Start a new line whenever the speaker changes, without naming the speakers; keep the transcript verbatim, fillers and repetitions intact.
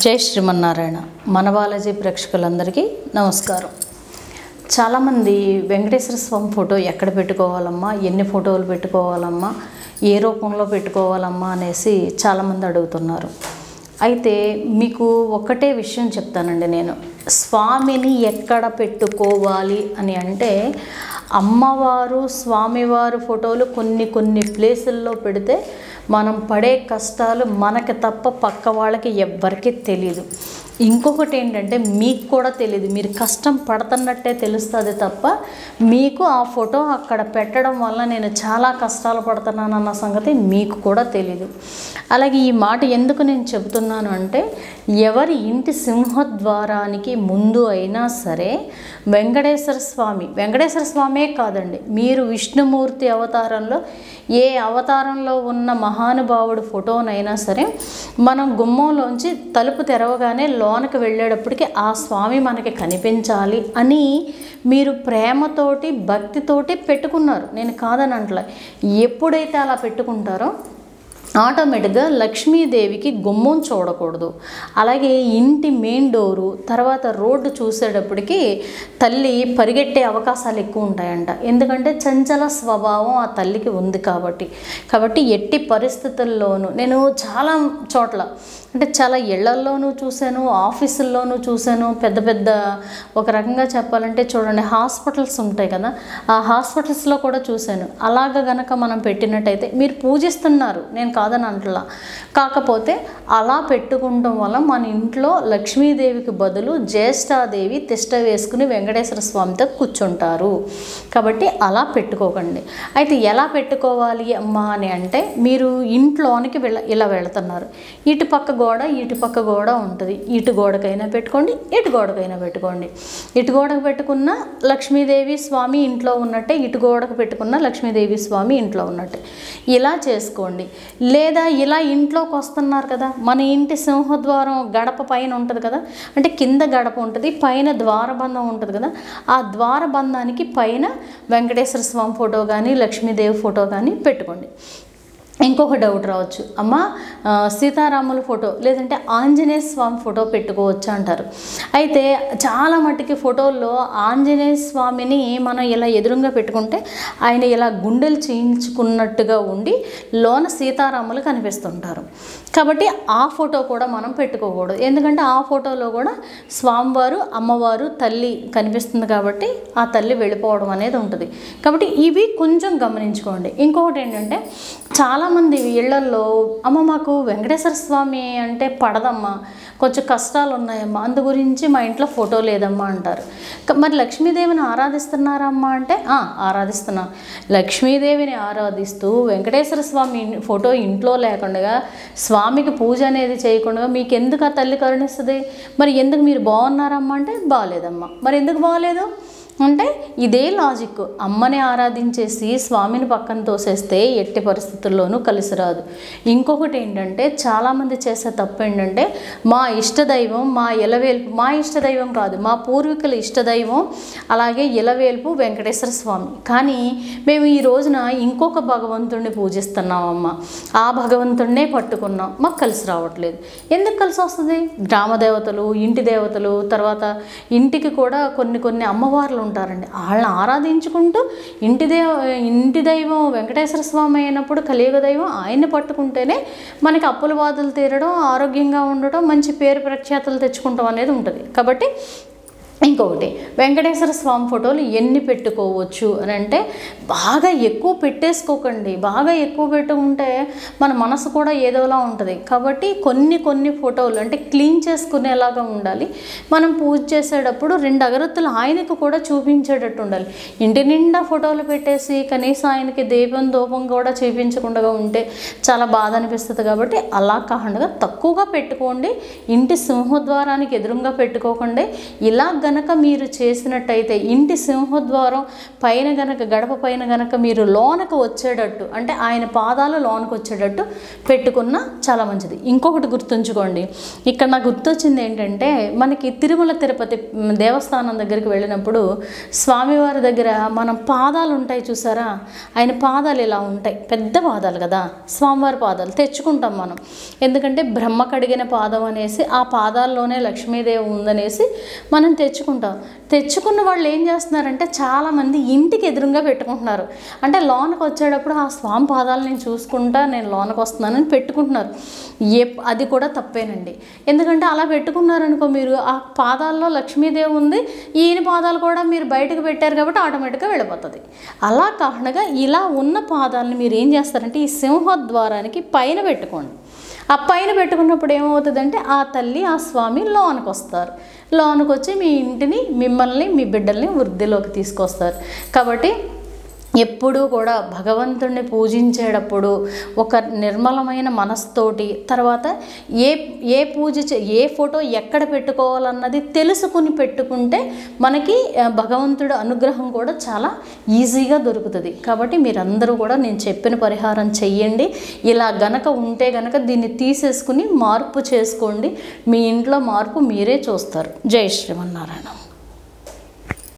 జై శ్రీమన్నారాయణ. మన బాలాజీ ప్రేక్షకులందరికీ నమస్కారం. చాలామంది వెంకటేశ్వర స్వామి ఫోటో ఎక్కడ పెట్టుకోవాలమ్మా, ఎన్ని ఫోటోలు పెట్టుకోవాలమ్మా, ఏ రూపంలో పెట్టుకోవాలమ్మా అనేసి చాలామంది అడుగుతున్నారు. అయితే మీకు ఒక్కటే విషయం చెప్తానండి. నేను స్వామిని ఎక్కడ పెట్టుకోవాలి అని అంటే, అమ్మవారు స్వామివారు ఫోటోలు కొన్ని కొన్ని ప్లేసుల్లో పెడితే మనం పడే కష్టాలు మనకి తప్ప పక్క వాళ్ళకి ఎవ్వరికీ తెలియదు. ఇంకొకటి ఏంటంటే, మీకు కూడా తెలియదు, మీరు కష్టం పడుతున్నట్టే తెలుస్తుంది తప్ప మీకు ఆ ఫోటో అక్కడ పెట్టడం వల్ల నేను చాలా కష్టాలు పడుతున్నాను అన్న సంగతి మీకు కూడా తెలీదు. అలాగే ఈ మాట ఎందుకు నేను చెబుతున్నాను అంటే, ఎవరి ఇంటి సింహద్వారానికి ముందు అయినా సరే వెంకటేశ్వర స్వామి వెంకటేశ్వర స్వామే కాదండి, మీరు విష్ణుమూర్తి అవతారంలో ఏ అవతారంలో ఉన్న మహానుభావుడు ఫోటోనైనా సరే మనం గుమ్మంలోంచి తలుపు తెరవగానే లోనకి వెళ్ళేటప్పటికి ఆ స్వామి మనకి కనిపించాలి అని మీరు ప్రేమతోటి భక్తితోటి పెట్టుకున్నారు. నేను కాదని అంటలే. ఎప్పుడైతే అలా పెట్టుకుంటారో ఆటోమేటిక్గా లక్ష్మీదేవికి గుమ్మం చూడకూడదు. అలాగే ఇంటి మెయిన్ డోరు తర్వాత రోడ్డు చూసేటప్పటికి తల్లి పరిగెట్టే అవకాశాలు ఎక్కువ ఉంటాయంట. ఎందుకంటే చంచల స్వభావం ఆ తల్లికి ఉంది కాబట్టి కాబట్టి ఎట్టి పరిస్థితుల్లోనూ నేను చాలా చోట్ల అంటే చాలా ఇళ్లల్లోనూ చూశాను, ఆఫీసుల్లోనూ చూశాను. పెద్ద పెద్ద ఒక రకంగా చెప్పాలంటే చూడండి, హాస్పిటల్స్ ఉంటాయి కదా, ఆ హాస్పిటల్స్లో కూడా చూశాను. అలాగ గనక మనం పెట్టినట్టయితే మీరు పూజిస్తున్నారు, నేను కాదని అంటలా. కాకపోతే అలా పెట్టుకోవడం వల్ల మన ఇంట్లో లక్ష్మీదేవికి బదులు జ్యేష్ఠాదేవి తిష్ట వేసుకుని వెంకటేశ్వర స్వామితో కూర్చుంటారు. కాబట్టి అలా పెట్టుకోకండి. అయితే ఎలా పెట్టుకోవాలి అమ్మా అని అంటే, మీరు ఇంట్లోనికి వెళ్ళ ఇలా వెళుతున్నారు, ఇటు పక్క గోడ ఇటు పక్క గోడ ఉంటుంది. ఇటు గోడకైనా పెట్టుకోండి, ఇటు గోడకైనా పెట్టుకోండి. ఇటు గోడకు పెట్టుకున్న లక్ష్మీదేవి స్వామి ఇంట్లో ఉన్నట్టే, ఇటు గోడకు పెట్టుకున్న లక్ష్మీదేవి స్వామి ఇంట్లో ఉన్నట్టే ఇలా చేసుకోండి. లేదా ఇలా ఇంట్లోకి వస్తున్నారు కదా, మన ఇంటి సింహద్వారం గడప పైన ఉంటుంది కదా, అంటే కింద గడప ఉంటుంది, పైన ద్వారబంధం ఉంటుంది కదా, ఆ ద్వారబంధానికి పైన వెంకటేశ్వర స్వామి ఫోటో కానీ లక్ష్మీదేవి ఫోటో కానీ పెట్టుకోండి. ఇంకొక డౌట్ రావచ్చు, అమ్మ సీతారాముల ఫోటో లేదంటే ఆంజనేయ స్వామి ఫోటో పెట్టుకోవచ్చు అంటారు. అయితే చాలా మట్టుకి ఫోటోల్లో ఆంజనేయ స్వామిని మనం ఇలా ఎదురుగా పెట్టుకుంటే ఆయన ఇలా గుండెలు చేయించుకున్నట్టుగా ఉండి లోన సీతారాములు కనిపిస్తుంటారు. కాబట్టి ఆ ఫోటో కూడా మనం పెట్టుకోకూడదు. ఎందుకంటే ఆ ఫోటోలో కూడా స్వామివారు అమ్మవారు తల్లి కనిపిస్తుంది కాబట్టి ఆ తల్లి వెళ్ళిపోవడం అనేది ఉంటుంది. కాబట్టి ఇవి కొంచెం గమనించుకోండి. ఇంకొకటి ఏంటంటే, చాలామంది ఇళ్లల్లో అమ్మ మాకు వెంకటేశ్వర స్వామి అంటే పడదమ్మా, కొంచెం కష్టాలు ఉన్నాయమ్మా, అందు గురించి మా ఇంట్లో ఫోటో లేదమ్మా అంటారు. మరి లక్ష్మీదేవిని ఆరాధిస్తున్నారమ్మా అంటే ఆరాధిస్తున్నాం. లక్ష్మీదేవిని ఆరాధిస్తూ వెంకటేశ్వర స్వామి ఫోటో ఇంట్లో లేకుండా స్వామికి పూజ అనేది చేయకుండా మీకు ఎందుకు ఆ తల్లి కరుణిస్తుంది? మరి ఎందుకు మీరు బాగున్నారమ్మా అంటే బాగాలేదమ్మా. మరి ఎందుకు బాగాలేదు అంటే ఇదే లాజిక్. అమ్మని ఆరాధించేసి స్వామిని పక్కన తోసేస్తే ఎట్టి పరిస్థితుల్లోనూ కలిసి రాదు. ఇంకొకటి ఏంటంటే, చాలామంది చేసే తప్పు ఏంటంటే, మా ఇష్టదైవం మా ఇలవేల్పు, మా ఇష్టదైవం కాదు మా పూర్వీకుల ఇష్టదైవం అలాగే ఇలవేల్పు వెంకటేశ్వర స్వామి, కానీ మేము ఈ రోజున ఇంకొక భగవంతుడిని పూజిస్తున్నామమ్మ, ఆ భగవంతుడినే పట్టుకున్నాం, మాకు కలిసి రావట్లేదు. ఎందుకు కలిసి వస్తుంది? గ్రామ దేవతలు, ఇంటి దేవతలు, తర్వాత ఇంటికి కూడా కొన్ని కొన్ని అమ్మవార్లు ఉంటారండి. వాళ్ళని ఆరాధించుకుంటూ ఇంటి దేవ ఇంటి దైవం వెంకటేశ్వర స్వామి అయినప్పుడు కలియుగ దైవం ఆయన్ని పట్టుకుంటేనే మనకి అప్పుల బాధలు తీరడం, ఆరోగ్యంగా ఉండటం, మంచి పేరు ప్రఖ్యాతలు తెచ్చుకుంటాం అనేది ఉంటుంది. కాబట్టి ఇంకొకటి, వెంకటేశ్వర స్వామి ఫోటోలు ఎన్ని పెట్టుకోవచ్చు అని అంటే, బాగా ఎక్కువ పెట్టేసుకోకండి. బాగా ఎక్కువ పెట్టుకుంటే మన మనసు కూడా ఏదోలా ఉంటుంది. కాబట్టి కొన్ని కొన్ని ఫోటోలు అంటే క్లీన్ చేసుకునేలాగా ఉండాలి. మనం పూజ చేసేటప్పుడు రెండు అగరత్తులు ఆయనకు కూడా చూపించేటట్టు ఉండాలి. ఇంటి నిండా ఫోటోలు పెట్టేసి కనీసం ఆయనకి దీపం ధూపం కూడా చూపించకుండా ఉంటే చాలా బాధ అనిపిస్తుంది. కాబట్టి అలా కాకుండా తక్కువగా పెట్టుకోండి. ఇంటి సింహద్వారానికి ఎదురుగా పెట్టుకోకండి. ఇలా గనక మీరు చేసినట్టయితే ఇంటి సింహద్వారం పైన గనక గడప పైన గనక మీరు లోనకు వచ్చేటట్టు అంటే ఆయన పాదాలు లోనకు వచ్చేటట్టు పెట్టుకున్న చాలా మంచిది. ఇంకొకటి గుర్తుంచుకోండి, ఇక్కడ నాకు గుర్తొచ్చింది ఏంటంటే మనకి తిరుమల తిరుపతి దేవస్థానం దగ్గరికి వెళ్ళినప్పుడు స్వామివారి దగ్గర మనం పాదాలు ఉంటాయి చూసారా, ఆయన పాదాలు ఇలా ఉంటాయి, పెద్ద పాదాలు కదా స్వామివారి పాదాలు తెచ్చుకుంటాం మనం. ఎందుకంటే బ్రహ్మ కడిగిన పాదం అనేసి ఆ పాదాల్లోనే లక్ష్మీదేవి ఉందనేసి మనం తెచ్చుకుంటాం. తెచ్చుకున్న వాళ్ళు ఏం చేస్తున్నారంటే చాలామంది ఇంటికి ఎదురుగా పెట్టుకుంటున్నారు. అంటే లోనకు వచ్చేటప్పుడు ఆ స్వామి పాదాలు నేను చూసుకుంటా నేను లోనకు వస్తున్నానని పెట్టుకుంటున్నారు. ఏ అది కూడా తప్పేనండి. ఎందుకంటే అలా పెట్టుకున్నారనుకో మీరు ఆ పాదాల్లో లక్ష్మీదేవి ఉంది, ఈయన పాదాలు కూడా మీరు బయటకు పెట్టారు కాబట్టి ఆటోమేటిక్గా వెళ్ళిపోతుంది. అలా కాకుండా ఇలా ఉన్న పాదాలను మీరు ఏం చేస్తారంటే ఈ సింహద్వారానికి పైన పెట్టుకోండి. ఆ పైన పెట్టుకున్నప్పుడు ఏమవుతుందంటే ఆ తల్లి ఆ స్వామి లోనికి వస్తారు. లోనికి వచ్చి మీ ఇంటిని మిమ్మల్ని మీ బిడ్డల్ని వృద్ధిలోకి తీసుకొస్తారు. కాబట్టి ఎప్పుడూ కూడా భగవంతుడిని పూజించేటప్పుడు ఒక నిర్మలమైన మనస్తోటి, తర్వాత ఏ ఏ పూజ ఏ ఫోటో ఎక్కడ పెట్టుకోవాలన్నది తెలుసుకుని పెట్టుకుంటే మనకి భగవంతుడి అనుగ్రహం కూడా చాలా ఈజీగా దొరుకుతుంది. కాబట్టి మీరందరూ కూడా నేను చెప్పిన పరిహారం చెయ్యండి. ఇలా గనక ఉంటే గనక దీన్ని తీసేసుకుని మార్పు చేసుకోండి. మీ ఇంట్లో మార్పు మీరే చూస్తారు. జై శ్రీమన్నారాయణ.